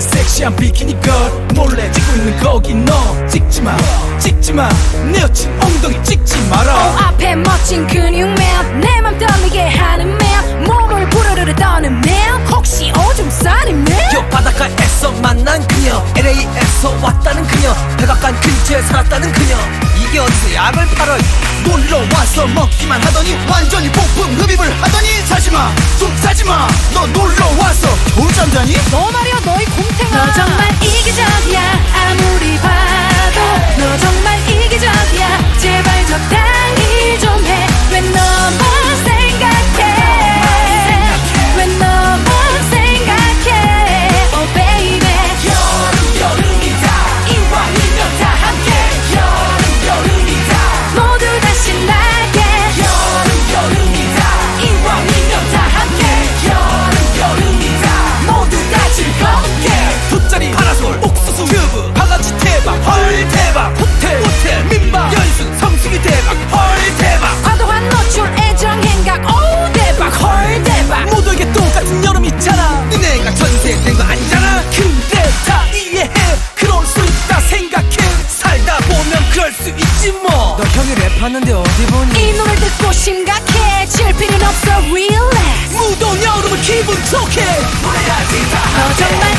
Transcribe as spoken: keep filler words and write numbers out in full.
섹시한 비키니 걸 몰래 찍고 있는 거기 너 찍지마 찍지마 내 여친 엉덩이 찍지 마라. 어, 앞에 멋진 근육맨 내 맘 떨리게 하는 맨 몸을 부르르르 떠는 맨 혹시 오줌 싸는 맨 요 바닷가에서 만난 그녀 엘에이에서 왔다는 그녀 백악관 근처에 살았다는 그녀 이게 어디서 약을 팔아. 놀러와서 먹기만 하더니 완전히 폭풍 흡입을 하더니 사지마 좀 사지마 너 놀러와서 돌잠자니? 너 말이야 너희 곰탱아. 너 정말 이기적이야 아무리 봐도 너 정말 이기적이야. 제발 적당히 좀 해. 왜 너만 생각해 왜 너만 생각해 oh baby. 여름 여름이다 이왕이면 다 함께 여름 여름이다 모두 다 신나게 여름 여름이다 이왕이면 다 함께 여름 여름이다 모두 다 즐겁게 돗자리 파라솔 옥수수 튜브 바가지 대박 헐 대박 호텔 호텔 민박 연수 성수기 대박 헐 대박 과도한 노출 애정 행각 오 대박 헐 대박. 모두에게 똑같은 여름 있잖아. 니네가 전세된 거 아니잖아. 근데 다 이해해 그럴 수 있다 생각해 살다 보면 그럴 수 있지 뭐. 너 형이 랩하는데 어디 보니. 이 노래 듣고 심각해 칠 필요는 없어 relax. 무더운 여름을 기분 좋게 너 정말